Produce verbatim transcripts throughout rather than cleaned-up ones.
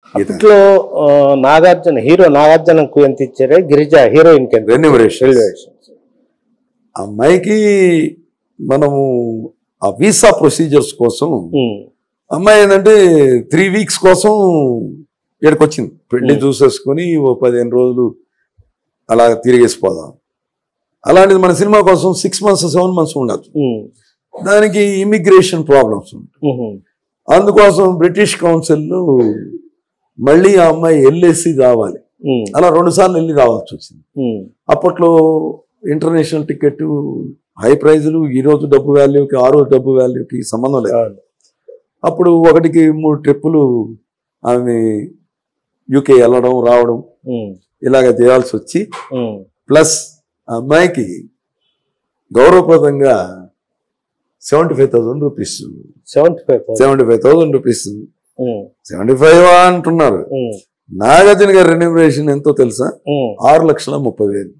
ఇట్లో నాగార్జున హీరో నాగార్జునకు ఎంత ఇచ్చారే గిరిజ హీరోయిన్ కి రెన్యుమరేషన్. అమ్మాయికి మనము ఆ వీసా ప్రొసీజర్స్ కోసం అమ్మాయి ఏంటంటే త్రీ వీక్స్ కోసం ఇక్కడికి వచ్చింది. పెళ్లి చూసేసుకుని ఓ పదిహేను రోజులు అలా తిరిగేసిపోదాం. అలాంటిది మన సినిమా కోసం సిక్స్ మంత్స్ సెవెన్ మంత్స్ ఉండదు. దానికి ఇమిగ్రేషన్ ప్రాబ్లమ్స్ ఉంటాయి. అందుకోసం బ్రిటిష్ కౌన్సిల్ మళ్ళీ ఆ అమ్మాయి వెళ్ళేసి రావాలి. అలా రెండు సార్లు వెళ్ళి రావాల్సి వచ్చింది. అప్పట్లో ఇంటర్నేషనల్ టికెట్ హై ప్రైజులు, ఈ రోజు డబ్బు వాల్యూకి ఆ రోజు డబ్బు వాల్యూకి సంబంధం లేదు. అప్పుడు ఒకటికి మూడు ట్రిప్పులు ఆమె యూకే వెళ్ళడం రావడం ఇలాగ చేయాల్సి వచ్చి, ప్లస్ అమ్మాయికి గౌరవప్రదంగా seventy five thousand rupees seventy five seventy five thousand rupees seventy five అంటున్నారు. నాగార్జున గారి రెన్యుమరేషన్ ఎంతో తెలుసా? ఆరు లక్షల ముప్పై వేలు.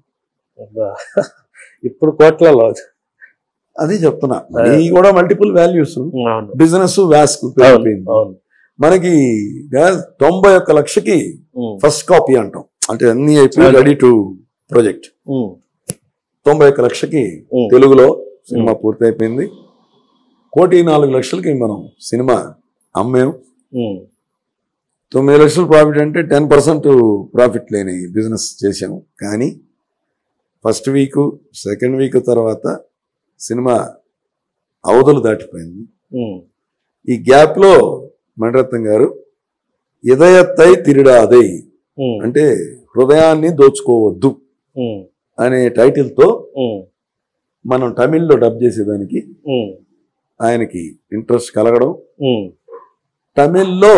ఇప్పుడు కోట్లలో అది చెప్తున్నా. ఈ కూడా మల్టిపుల్ వాల్యూస్, బిజినెస్ వ్యాస్కు పెరిగిపోయింది. మనకి తొంభై ఒక్క లక్షకి ఫస్ట్ కాపీ అంటాం, అంటే అన్ని అయిపోయి రెడీ టు ప్రాజెక్ట్. తొంభై ఒక్క లక్షకి తెలుగులో సినిమా పూర్తి అయిపోయింది. కోటి నాలుగు లక్షలకి మనం సినిమా అమ్మేం. తొమ్మిది లక్షలు ప్రాఫిట్ అంటే టెన్ పర్సెంట్ ప్రాఫిట్ లేని బిజినెస్ చేసాము. కానీ ఫస్ట్ వీక్ సెకండ్ వీక్ తర్వాత సినిమా అవధులు దాటిపోయింది. ఈ గ్యాప్లో మణిరత్నం గారు ఇదయత్తై తిరిడాదై అంటే హృదయాన్ని దోచుకోవద్దు అనే టైటిల్తో మనం తమిళ్లో డబ్ చేసేదానికి ఆయనకి ఇంట్రెస్ట్ కలగడం, తమిళ్లో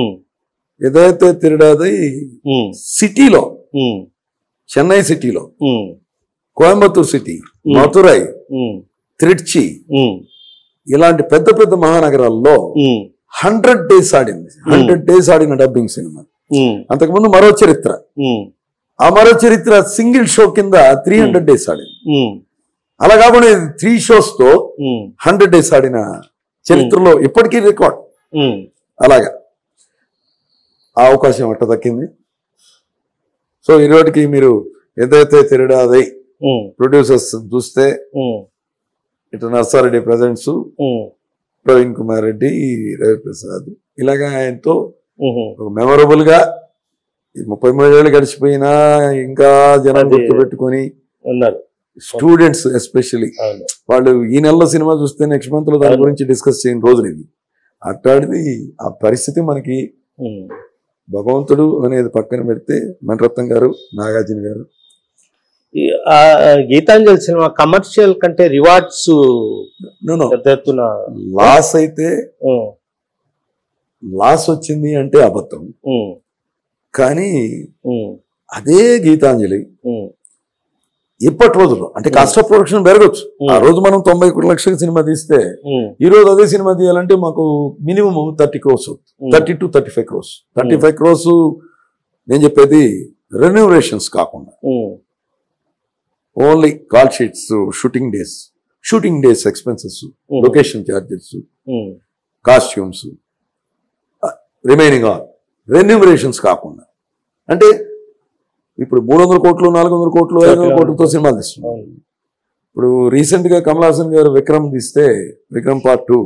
ఇదైతే తిరిడాదై సిటీలో, చెన్నై సిటీలో, కోయంబత్తూర్ సిటీ, మధురై, త్రిచి ఇలాంటి పెద్ద పెద్ద మహానగరాల్లో హండ్రెడ్ డేస్ ఆడింది. హండ్రెడ్ డేస్ ఆడిన డబ్బింగ్ సినిమా. అంతకుముందు మరో చరిత్ర, ఆ మరో చరిత్ర సింగిల్ షో కింద త్రీ హండ్రెడ్ డేస్ ఆడింది. అలా కాకుండా త్రీ షోస్ తో హండ్రెడ్ డేస్ ఆడిన చరిత్రలో ఇప్పటికీ రికార్డ్. అలాగా ఆ అవకాశం అట్ట దక్కింది. సో ఈరోజుకి మీరు ఏదైతే తిరిడాదై ప్రొడ్యూసర్స్ చూస్తే ఇటు నర్సారెడ్డి ప్రజెంట్స్, ప్రవీణ్ కుమార్ రెడ్డి, రవిప్రసాద్, ఇలాగా ఆయనతో మెమొరబుల్ గా ముప్పై మూడు ఏళ్ళు గడిచిపోయినా ఇంకా జనాలు గుర్తు పెట్టుకొని ఉన్నారు. స్టూడెంట్స్ ఎస్పెషల్లీ వాళ్ళు ఈ నెలలో సినిమా చూస్తే నెక్స్ట్ మంత్ లో దాని గురించి డిస్కస్ చేయని రోజులు ఇవి. అట్లాంటిది ఆ పరిస్థితి మనకి భగవంతుడు అనేది పక్కన పెడితే మణిరత్నం గారు, నాగార్జున గారు. గీతాంజలి సినిమా కమర్షియల్ కంటే రివార్డ్స్ లాస్ అయితే లాస్ వచ్చింది అంటే అబద్ధం. కానీ అదే గీతాంజలి ఇప్పటి రోజుల్లో అంటే కాస్ట్ ఆఫ్ ప్రొడక్షన్ పెరగచ్చు. ఆ రోజు మనం తొంభై కోట్ల లక్షల సినిమా తీస్తే ఈ రోజు అదే సినిమా తీయాలంటే మాకు minimum thirty crores thirty to thirty five crores thirty five crores నేను చెప్పేది రెన్యూవరేషన్స్ కాకుండా only call sheets, shooting days, shooting days expenses, location charges, costumes, remaining all remunerations కాకుండా. అంటే ఇప్పుడు మూడు వందల కోట్లు నాలుగు వందల కోట్లు ఐదు వందల కోట్లతో సినిమాలు తీస్తున్నాం. ఇప్పుడు రీసెంట్ గా కమల్ హాసన్ గారు విక్రమ్ తీస్తే విక్రమ్ పార్ట్ టూ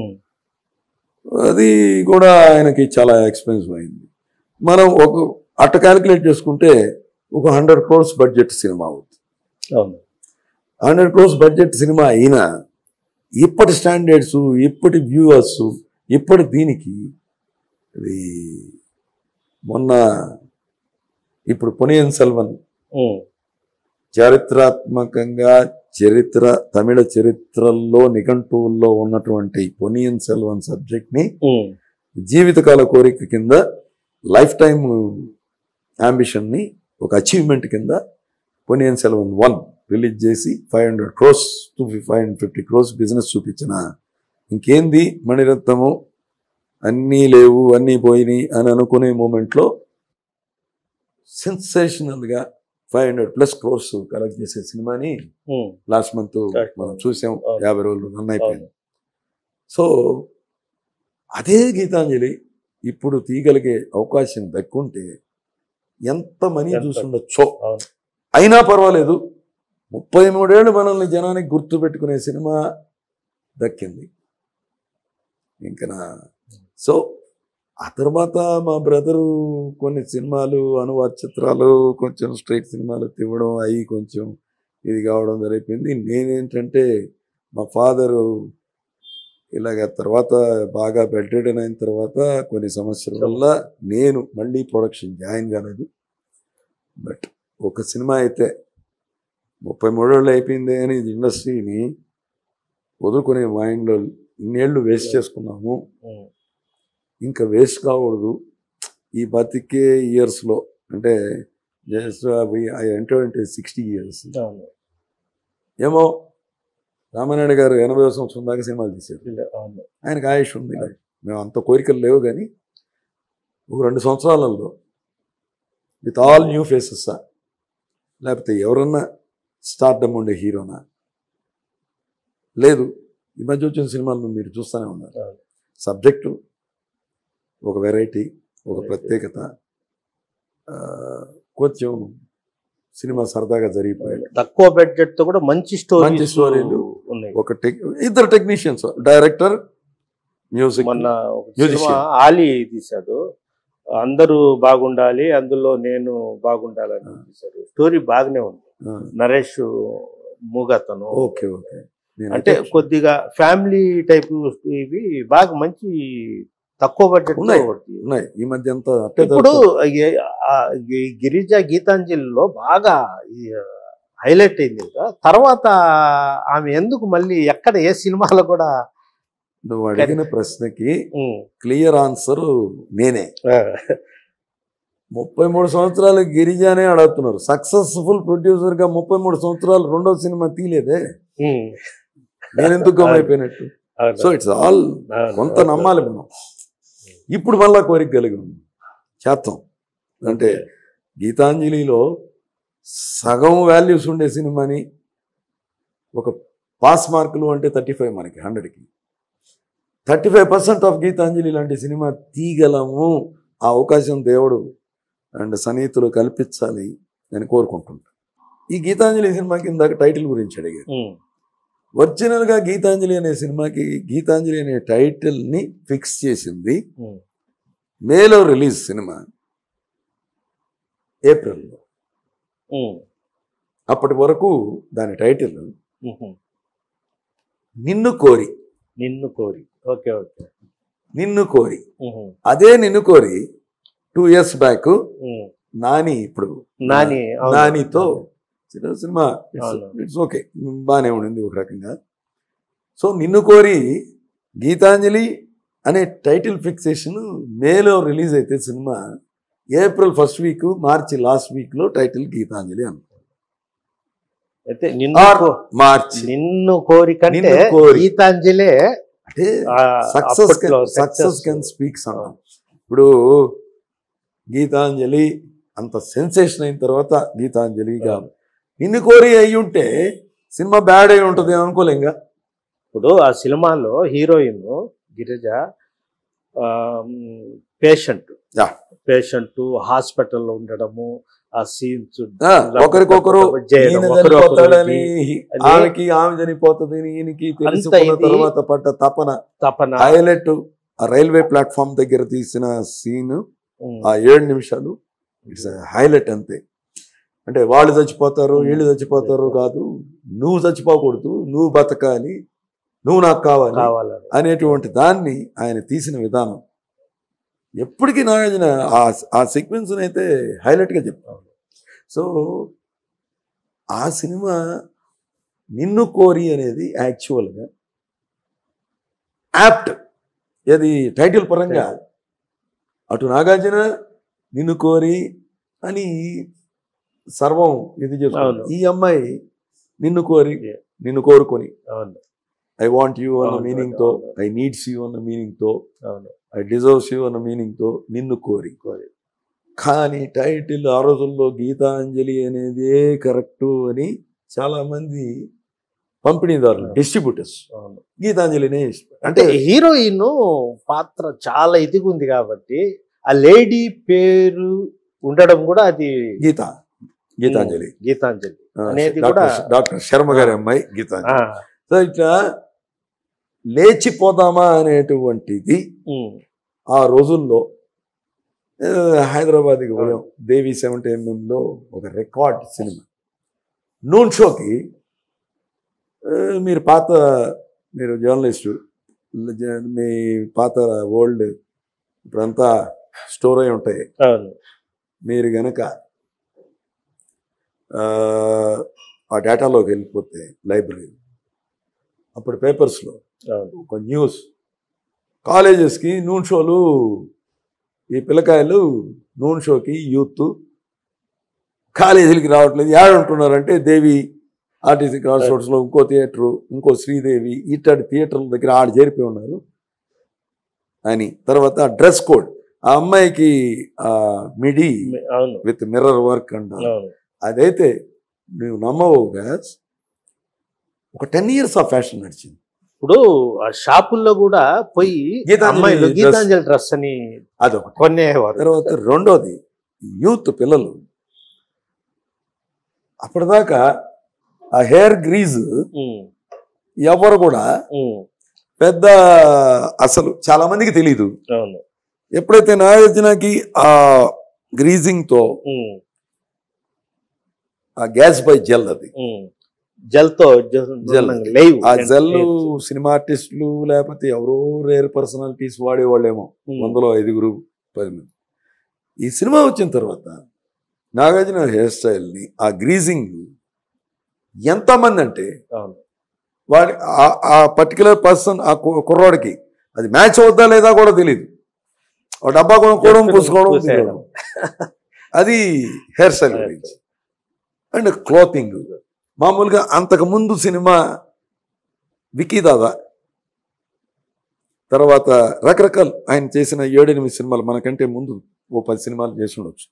అది కూడా ఆయనకి చాలా ఎక్స్పెన్సివ్ అయింది. మనం ఒక అట్ట క్యాలిక్యులేట్ చేసుకుంటే ఒక హండ్రెడ్ క్రోర్స్ బడ్జెట్ సినిమా అవుతుంది. హండ్రెడ్ క్రోర్స్ బడ్జెట్ సినిమా అయినా ఇప్పటి స్టాండర్డ్స్, ఇప్పటి వ్యూవర్స్, ఇప్పటి దీనికి ఇది మొన్న ఇప్పుడు పొనియన్ సెల్వన్ చారిత్రాత్మకంగా చరిత్ర తమిళ చరిత్రల్లో నిఘంటువుల్లో ఉన్నటువంటి పొనియన్ సెల్వన్ సబ్జెక్ట్ ని జీవితకాల కోరిక కింద, లైఫ్ టైమ్ అంబిషన్ ని ఒక అచీవ్మెంట్ కింద పొనియన్ సెల్వన్ వన్ రిలీజ్ చేసి five hundred crores to five hundred fifty crores business చూపించిన ఇంకేంది మణిరత్నము అన్నీ లేవు అన్నీ పోయినాయి అని అనుకునే మూమెంట్లో సెన్సేషనల్ గా five hundred plus crores collect చేసే సినిమాని లాస్ట్ మంత్ మనం చూసాం. యాభై రోజులు రన్ అయిపోయింది. సో అదే గీతాంజలి ఇప్పుడు తీయగలిగే అవకాశం దక్కుంటే ఎంత మనీ చూసుండొచ్చో. అయినా పర్వాలేదు, ముప్పై మూడేళ్ళు మనల్ని జనానికి గుర్తు పెట్టుకునే సినిమా దక్కింది ఇంకా నా. సో ఆ తర్వాత మా బ్రదరు కొన్ని సినిమాలు, అనువాద చిత్రాలు, కొంచెం స్ట్రైట్ సినిమాలు తివ్వడం, అవి కొంచెం ఇది కావడం జరిగిపోయింది. నేనేంటంటే మా ఫాదరు ఇలాగ తర్వాత బాగా బెడ్రిడన్ అయిన తర్వాత కొన్ని సమస్యల వల్ల నేను మళ్ళీ ప్రొడక్షన్ జాయిన్ కాలేదు. బట్ ఒక సినిమా అయితే ముప్పై మూడేళ్ళు అయిపోయింది అని ఇండస్ట్రీని వదులుకునే మైండ్లో ఇన్నేళ్ళు వేస్ట్ చేసుకున్నాము, ఇంకా వేస్ట్ కాకూడదు ఈ బతికే ఇయర్స్లో. అంటే జస్ట్ ఐ ఎంటర్ అంటే సిక్స్టీ ఇయర్స్. ఏమో రామానాయుడు గారు ఎనభై సంవత్సరం దాకా సినిమాలు తీశారు, ఆయనకు ఆయుష్ ఉంది. మేము అంత కోరికలు లేవు, కానీ ఒక రెండు సంవత్సరాలలో విత్ ఆల్ న్యూ ఫేసెస్సా, లేకపోతే ఎవరన్నా స్టార్డమ్ ఉండే హీరోనా? లేదు. ఈ మధ్య వచ్చిన సినిమాలను మీరు చూస్తూనే ఉన్నారు. సబ్జెక్టు ఒక వెరైటీ, ఒక ప్రత్యేకత, కొంచెం సినిమా సరదాగా జరిగిపోయాయి. తక్కువ బడ్జెట్ తో కూడా మంచి స్టోరీ మంచి స్టోరీలు ఉన్నాయి. ఒక టెక్ ఇద్దరు టెక్నీషియన్స్, డైరెక్టర్, మ్యూజిక్. మొన్న ఆలీ తీశాడు, అందరూ బాగుండాలి, అందులో నేను బాగుండాలని తీశారు. స్టోరీ బాగానే ఉంది. నరేష్ మూగతను. Okay okay. అంటే కొద్దిగా ఫ్యామిలీ టైప్ ఇవి బాగా మంచి తక్కువ బడ్జెట్ ఉన్నాయి ఉన్నాయి ఈ మధ్య అంతా. ఇప్పుడు గిరిజ గీతాంజలిలో బాగా హైలైట్ అయింది కదా. తర్వాత ఆమె ఎందుకు మళ్ళీ ఎక్కడ ఏ సినిమాలో కూడా? నువ్వు అడిగిన ప్రశ్నకి క్లియర్ ఆన్సర్ నేనే. ముప్పై మూడు సంవత్సరాలు గిరిజానే అడుగుతున్నారు. సక్సెస్ఫుల్ ప్రొడ్యూసర్ గా ముప్పై మూడు సంవత్సరాలు రెండో సినిమా తీయలేదే, నేను ఎందుకు గమైపోయినట్టు? సో ఇట్స్ ఆల్ కొంత నమ్మాలి మనం. ఇప్పుడు మళ్ళా కోరిక కలిగి ఉంది చేస్తాం. అంటే గీతాంజలిలో సగం వాల్యూస్ ఉండే సినిమాని ఒక పాస్ మార్కులు అంటే థర్టీ ఫైవ్ మనకి హండ్రెడ్కి thirty five percent of Gitanjali లాంటి సినిమా తీయగలము. ఆ అవకాశం దేవుడు అండ్ సన్నిహితులు కల్పించాలి అని కోరుకుంటుంటా. ఈ గీతాంజలి సినిమాకి ఇందాక టైటిల్ గురించి అడిగారు. ఒరిజినల్గా గీతాంజలి అనే సినిమాకి గీతాంజలి అనే టైటిల్ని ఫిక్స్ చేసింది మేలో రిలీజ్ సినిమా ఏప్రిల్లో. అప్పటి వరకు దాని టైటిల్ నిన్ను కోరి. నిన్ను కోరి ఓకే ఓకే నిన్ను కోరి. అదే నిన్ను కోరి టూ ఇయర్స్ బ్యాక్ నాని, ఇప్పుడు నాని నానితో సినిమా ఇట్స్ ఓకే బాగానే ఉండింది ఒక రకంగా. సో నిన్ను కోరి గీతాంజలి అనే టైటిల్ ఫిక్సేషన్ మేలో రిలీజ్ అయితే సినిమా April first week, March last week లో టైటిల్ గీతాంజలి అనుకోండి. అయితే నిన్ను మార్చి నిన్ను కోరి కంటే గీతాంజలే అంటే సక్సెస్ సక్సెస్ కెన్ స్పీక్స్ అన్నాం. ఇప్పుడు గీతాంజలి అంత సెన్సేషన్ అయిన తర్వాత గీతాంజలిగా నిన్ను కోరి అయి ఉంటే సినిమా బ్యాడ్ అయి ఉంటుంది అనుకోలేంగా. ఇప్పుడు ఆ సినిమాలో హీరోయిన్ గిరిజ పేషెంట్ పేషెంట్ హాస్పిటల్లో ఉండడము, ఆ సీన్స్ ఒకరికొకరు చనిపోతాడని ఆమెకి ఆమె చనిపోతుంది ఈయనకి తెలుసుకున్న తర్వాత పడ్డ తపన తపన హైలైట్. ఆ రైల్వే ప్లాట్ఫామ్ దగ్గర తీసిన సీన్ ఆ ఏడు నిమిషాలు ఇట్స్ హైలైట్ అంతే. అంటే వాళ్ళు చచ్చిపోతారు వీళ్ళు చచ్చిపోతారు కాదు, నువ్వు చచ్చిపోకూడదు, నువ్వు బతకాలి, నువ్వు నాకు కావాలి అనేటువంటి దాన్ని ఆయన తీసిన విధానం ఎప్పటికీ నాగార్జున ఆ సీక్వెన్స్ అయితే హైలైట్గా చెప్తాను. సో ఆ సినిమా నిన్ను కోరి అనేది యాక్చువల్గా యాప్ట్, ఏది టైటిల్ పరంగా అటు నాగార్జున నిన్ను కోరి అని సర్వం ఇది చేస్తాను. ఈ అమ్మాయి నిన్ను కోరి నిన్ను కోరుకొని ఐ వాంట్ యూ అన్న మీనింగ్తో, ఐ నీడ్స్ యూ అన్న మీనింగ్తో, ఐ డిజర్వ్స్ యూ అన్న మీనింగ్తో నిన్ను కోరి. కానీ టైటిల్ ఆ రోజుల్లో గీతాంజలి అనేదే కరెక్టు అని చాలామంది పంపిణీదారులు, డిస్ట్రిబ్యూటర్స్ గీతాంజలినే ఇష్టం. అంటే హీరోయిన్ పాత్ర చాలా ఇదిగా ఉంది కాబట్టి ఆ లేడీ పేరు ఉండడం కూడా అది గీత గీతాంజలి గీతాంజలి అనేది కూడా డాక్టర్ శర్మ గారి అమ్మాయి గీతాంజలి. సో ఇట్లా లేచిపోదామా అనేటువంటిది ఆ రోజుల్లో హైదరాబాద్కి పోయాం. దేవి సెవెంటీ ఎంఎంలో ఒక రికార్డ్ సినిమా నూన్ షోకి. మీరు పాత మీరు జర్నలిస్టు, మీ పాత ఓల్డ్ ఇప్పుడంతా స్టోర్ అయి ఉంటాయి. మీరు గనక ఆ డేటాలోకి వెళ్ళిపోతే లైబ్రరీ అప్పుడు పేపర్స్లో ఒక న్యూస్, కాలేజెస్కి నూన్ షోలు, ఈ పిల్లకాయలు నూన్ షోకి యూత్ కాలేజీలకి రావట్లేదు, యాడ్ ఉంటున్నారంటే దేవి ఆర్టీసీ క్రాస్ రోడ్స్లో ఇంకో థియేటరు, ఇంకో శ్రీదేవి, ఇట్లాంటి థియేటర్ల దగ్గర ఆడ చేరిపోయి ఉన్నారు అని. తర్వాత డ్రెస్ కోడ్, ఆ అమ్మాయికి ఆ మిడి విత్ మిర్రర్ వర్క్ అంట, అదైతే నువ్వు నమ్మవు గ్యాస్ ఒక టెన్ ఇయర్స్ ఆ ఫ్యాషన్ నడిచింది. ఇప్పుడు ఆ షాపుల్లో కూడా పోయి గీతాంజలి డ్రెస్ అని అదొకటి కొనేవారు. తర్వాత రెండోది యూత్ పిల్లలు అప్పటిదాకా ఆ హెయిర్ గ్రీజ్ ఎవరు కూడా పెద్ద అసలు చాలా మందికి తెలీదు. ఎప్పుడైతే నాగార్జునకి ఆ గ్రీజింగ్ తో ఆ గ్యాస్ బై జెల్, అది జెల్ తో జెల్, ఆ జెల్ సినిమా ఆర్టిస్టులు లేకపోతే ఎవరో రేర్ పర్సనాలిటీస్ వాడేవాళ్ళేమో, వందలో ఐదుగురు పది మంది. ఈ సినిమా వచ్చిన తర్వాత నాగార్జున హెయిర్ స్టైల్ని ఆ గ్రీజింగ్ ఎంతమంది అంటే వాడి ఆ పర్టికులర్ పర్సన్ ఆ కుర్రాడికి అది మ్యాచ్ అవుద్దా లేదా కూడా తెలియదు. డబ్బా కొనుక్కోవడం, పూసుకోవడం, అది హెయిర్ స్టైల్ గురించి. అండ్ క్లోతింగ్ మామూలుగా అంతకుముందు సినిమా వికీ దాదా, తర్వాత రకరకాల ఆయన చేసిన ఏడెనిమిది సినిమాలు, మనకంటే ముందు ఓ పది సినిమాలు చేసి ఉండొచ్చు.